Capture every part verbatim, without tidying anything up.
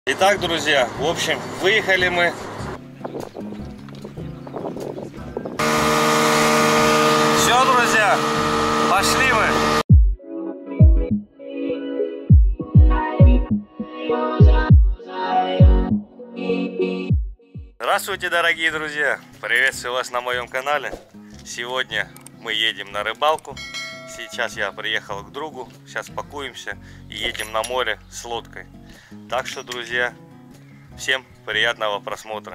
Итак, друзья, в общем, выехали мы. Все, друзья, пошли мы. Здравствуйте, дорогие друзья! Приветствую вас на моем канале. Сегодня мы едем на рыбалку. Сейчас я приехал к другу. Сейчас пакуемся и едем на море с лодкой. Так что, друзья, всем приятного просмотра.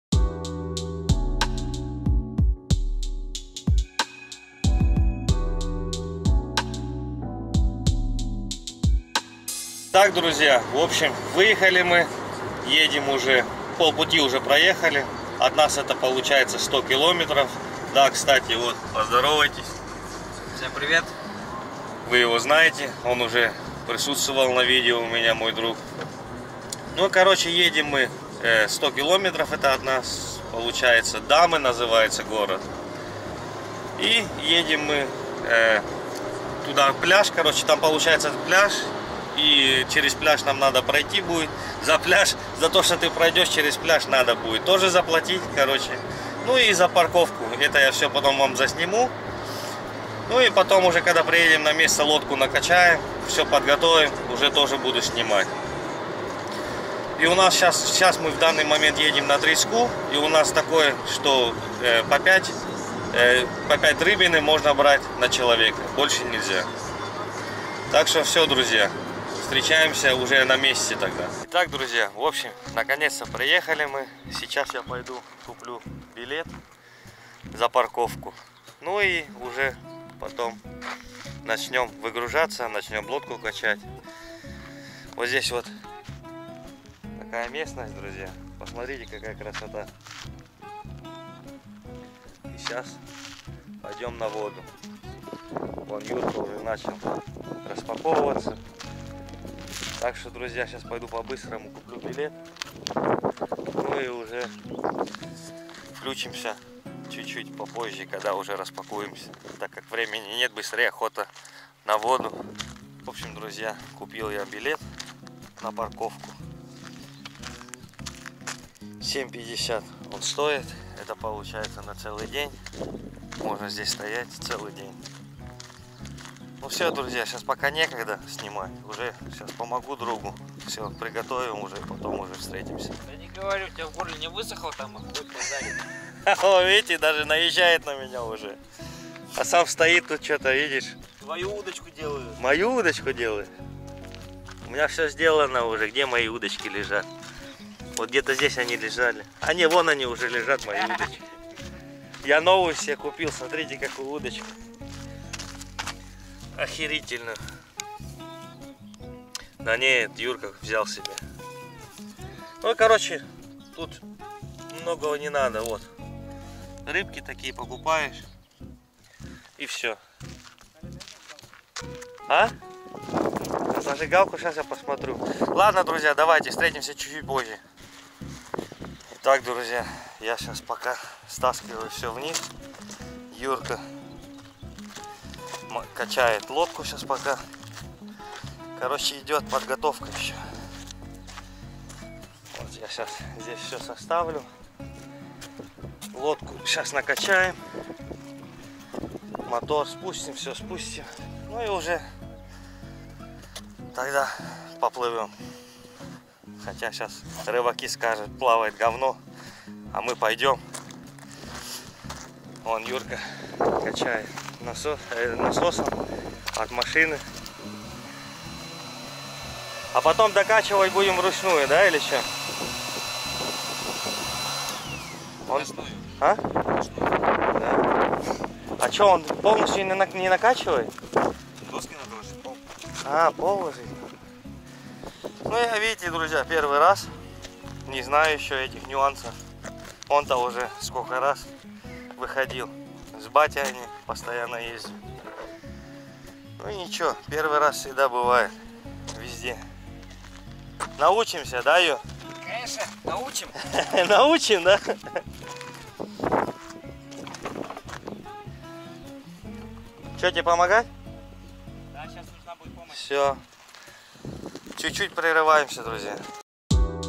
Так, друзья, в общем, выехали мы. Едем уже, полпути уже проехали. От нас это получается сто километров. Да, кстати, вот, поздоровайтесь. Всем привет. Вы его знаете, он уже присутствовал на видео у меня, мой друг. Ну, короче, едем мы сто километров, это от нас получается. Дамы называется город. И едем мы э, туда, пляж, короче, там получается пляж. И через пляж нам надо пройти будет. За пляж, за то, что ты пройдешь через пляж, надо будет тоже заплатить, короче. Ну и за парковку. Это я все потом вам засниму. Ну и потом уже, когда приедем на место, лодку накачаем, все подготовим, уже тоже буду снимать. И у нас сейчас, сейчас мы в данный момент едем на треску. И у нас такое, что э, по пять, э, по пять рыбины можно брать на человека. Больше нельзя. Так что все, друзья. Встречаемся уже на месте тогда. Итак, друзья, в общем, наконец-то приехали мы. Сейчас я пойду куплю билет за парковку. Ну и уже потом начнем выгружаться, начнем лодку качать. Вот здесь вот такая местность, друзья. Посмотрите, какая красота. И сейчас пойдем на воду. Вон Юрка уже начал распаковываться. Так что, друзья, сейчас пойду по-быстрому куплю билет. Ну и уже включимся чуть-чуть попозже, когда уже распакуемся. Так как времени нет, быстрее охота на воду. В общем, друзья, купил я билет на парковку. семь пятьдесят он стоит. Это получается на целый день. Можно здесь стоять целый день. Ну все, друзья, сейчас пока некогда снимать. Уже сейчас помогу другу. Все, приготовим уже, потом уже встретимся. Я не говорю, у тебя в горле не высохло там, и будет позарить. О, видите, даже наезжает на меня уже. А сам стоит тут что-то, видишь? Твою удочку делаю. Мою удочку делает? У меня все сделано уже. Где мои удочки лежат? Вот где-то здесь они лежали. А не, вон они уже лежат, мои удочки. Я новую себе купил, смотрите, какую удочку. Охерительно. Да нет, Юрка взял себе. Ну, короче, тут многого не надо. Вот. Рыбки такие покупаешь. И все. А? Зажигалку сейчас я посмотрю. Ладно, друзья, давайте встретимся чуть-чуть позже. Так, друзья, я сейчас пока стаскиваю все вниз. Юрка качает лодку сейчас пока. Короче, идет подготовка еще. Вот я сейчас здесь все составлю. Лодку сейчас накачаем. Мотор спустим, все спустим. Ну и уже тогда поплывем. Хотя сейчас рыбаки скажут, плавает говно. А мы пойдем. Вон Юрка качает насос, э, насосом от машины. А потом докачивать будем вручную, да, или что? Он... А? Да. А что, он полностью не, на... не накачивает? Доски надо ложить, пол. А, пол ложить. Ну, я, видите, друзья, первый раз. Не знаю еще этих нюансов. Он-то уже сколько раз выходил. С батей они постоянно ездят. Ну ничего, первый раз всегда бывает. Везде. Научимся, да, Ю? Конечно, научим. Научим, да? Что, тебе помогать? Да, сейчас нужна будет помощь. Все. Чуть-чуть прерываемся, друзья.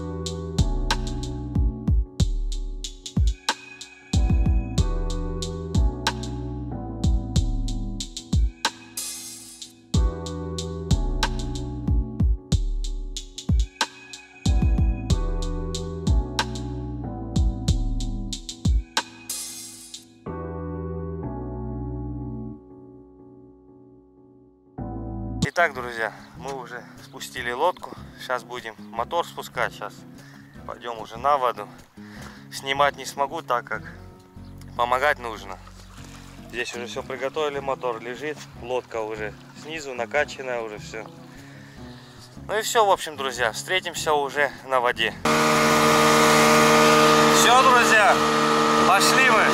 Итак, друзья, мы уже спустили лодку. Сейчас будем мотор спускать. Сейчас пойдем уже на воду. Снимать не смогу, так как помогать нужно. Здесь уже все приготовили, мотор лежит. Лодка уже снизу накачанная, уже все. Ну и все, в общем, друзья, встретимся уже на воде. Все, друзья, пошли мы.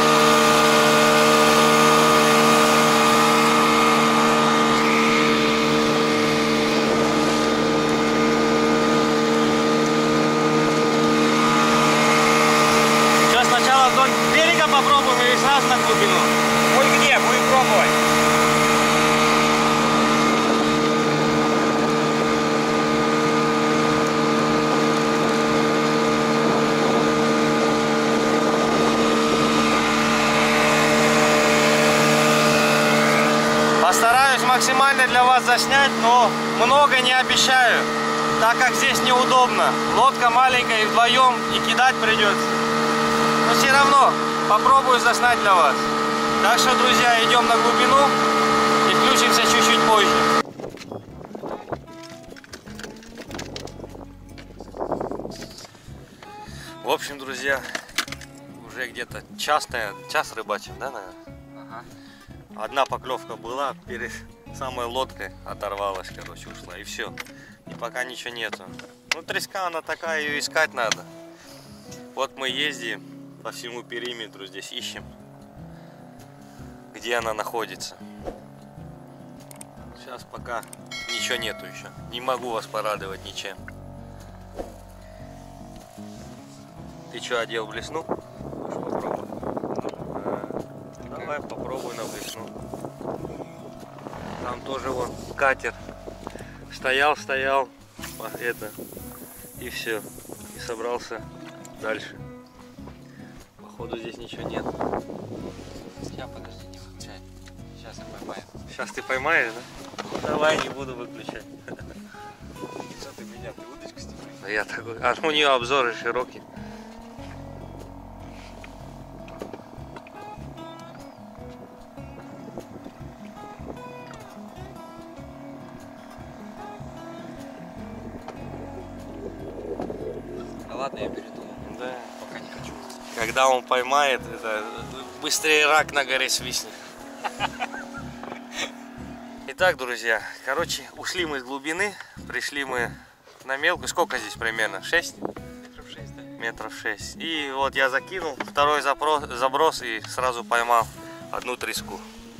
Берега попробуем или сразу на глубину? Ой, где? Будем пробовать. Постараюсь максимально для вас заснять, но много не обещаю, так как здесь неудобно. Лодка маленькая и вдвоем, и кидать придется. Но все равно попробую заснять для вас. Так что, друзья, идем на глубину и включимся чуть-чуть позже. В общем, друзья, уже где-то час, час рыбачим, да, наверное? Ага. Одна поклевка была, перед самой лодкой оторвалась, короче, ушла, и все. И пока ничего нету. Ну, треска она такая, ее искать надо. Вот мы ездим по всему периметру, здесь ищем, где она находится. Сейчас пока ничего нету еще. Не могу вас порадовать ничем. Ты что, одел блесну? Попробуй. Давай попробуй на блесну. Там тоже вот катер. Стоял, стоял. Это. И все. И собрался дальше. Походу здесь ничего нет. Сейчас, подожди, не выключай. Сейчас я поймаю. Сейчас ты поймаешь, да? Давай, не буду выключать. Что ты меня, ты удочку снимаешь? Да я такой. А у нее обзоры широкие. Да ладно, я передумал. Да. Пока не хочу. Когда он поймает, это быстрее рак на горе свистнет. Итак, друзья, короче, ушли мы с глубины, пришли мы на мелкую. Сколько здесь примерно? шесть? Метров шесть, да? Метров шесть. И вот я закинул второй заброс, заброс и сразу поймал одну треску.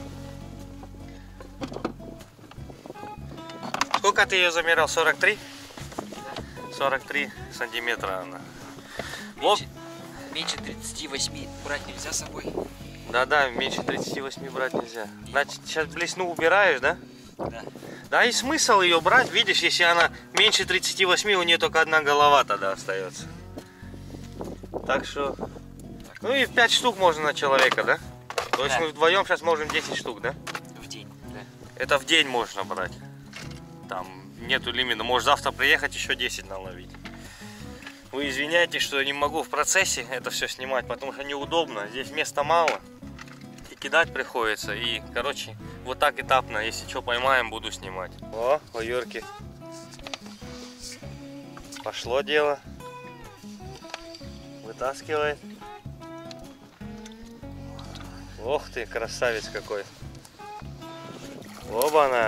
Сколько ты ее замерял? сорок три? сорок три сантиметра она. Вот. Меньше, меньше тридцати восьми брать нельзя с собой? Да-да, меньше тридцати восьми брать нельзя. Значит, сейчас блесну убираешь, да? Да. Да и смысл ее брать, видишь, если она меньше тридцати восьми, у нее только одна голова тогда остается. Так что, ну и пять штук можно на человека, да? То есть Да. мы вдвоем сейчас можем десять штук, да? В день, да. Это в день можно брать. Там нету лимита, можешь завтра приехать еще десять наловить. Вы извиняйте, что я не могу в процессе это все снимать, потому что неудобно, здесь места мало. И кидать приходится, и, короче, вот так этапно, если что поймаем, буду снимать. О, у Юрки пошло дело. Вытаскивает. Ох ты, красавец какой. Оба-на.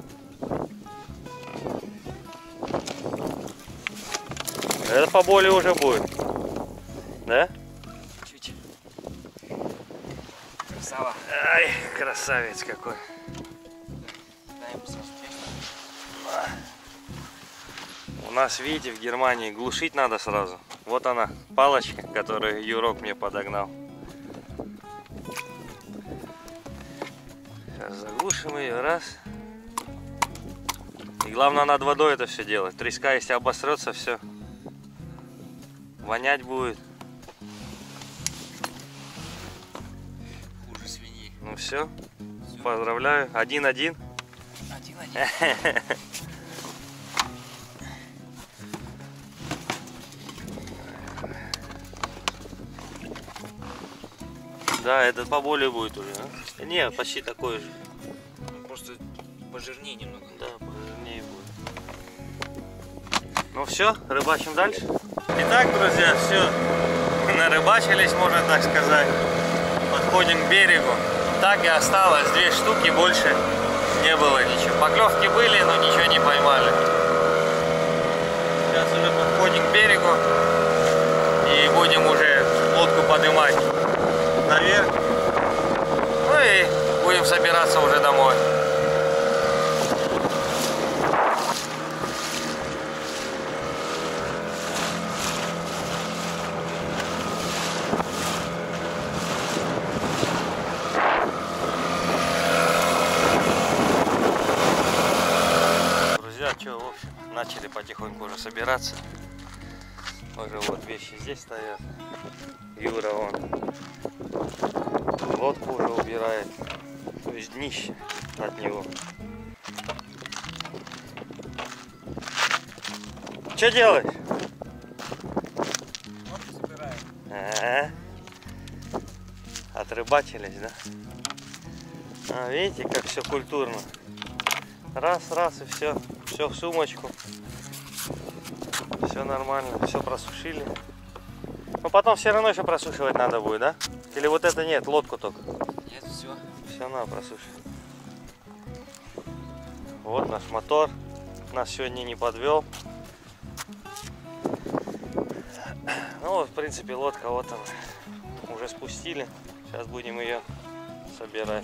Это поболее уже будет. Да? Чуть. Красава. Ай, красавец какой. Дай ему сразу часть. У нас, видите, в Германии глушить надо сразу. Вот она, палочка, которую Юрок мне подогнал. Сейчас заглушим ее, раз. И главное над водой это все делать. Треска, если обосрется, все. Вонять будет. Хуже свиньи. Ну все, поздравляю. Один-один. Один-один. Да, этот поболее будет уже. А? Не, почти такой же. Ну, просто пожирнее немного. Да, пожирнее будет. Ну все, рыбачим дальше. Итак, друзья, все, нарыбачились, можно так сказать. Подходим к берегу. Так и осталось, две штуки, больше не было ничего. Поклевки были, но ничего не поймали. Сейчас уже подходим к берегу и будем уже лодку поднимать наверх. Ну и будем собираться уже домой. Что, в общем, начали потихоньку уже собираться. Уже вот вещи здесь стоят. Юра вон лодку уже убирает. То есть днище от него. Что делаешь? Лодку собираем. А-а-а. Отрыбачились, да? А, видите, как все культурно. Раз, раз и все. Все в сумочку. Все нормально, все просушили. Но потом все равно еще просушивать надо будет, да? Или вот это нет, лодку только? Нет, все. Все надо просушить. Вот наш мотор. Нас сегодня не подвел. Ну вот, в принципе, лодка вот она. Уже спустили. Сейчас будем ее собирать.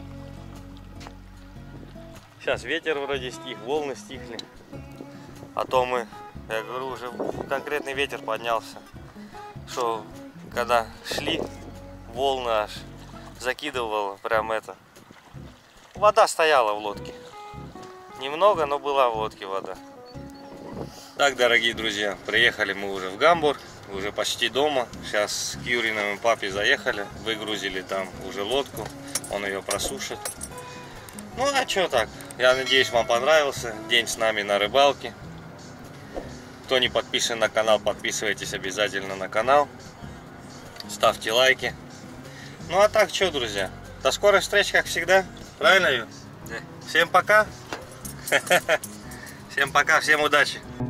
Сейчас ветер вроде стих, волны стихли. А то мы, я говорю, уже конкретный ветер поднялся. Что когда шли, волны аж закидывало прям это. Вода стояла в лодке. Немного, но была в лодке вода. Так, дорогие друзья, приехали мы уже в Гамбург. Уже почти дома. Сейчас к Юриному папе заехали. Выгрузили там уже лодку. Он ее просушит. Ну а что так? Я надеюсь, вам понравился день с нами на рыбалке. Кто не подписан на канал, подписывайтесь обязательно на канал. Ставьте лайки. Ну а так что, друзья? До скорых встреч, как всегда. Правильно, Ю? Да. Всем пока. Всем пока, всем удачи.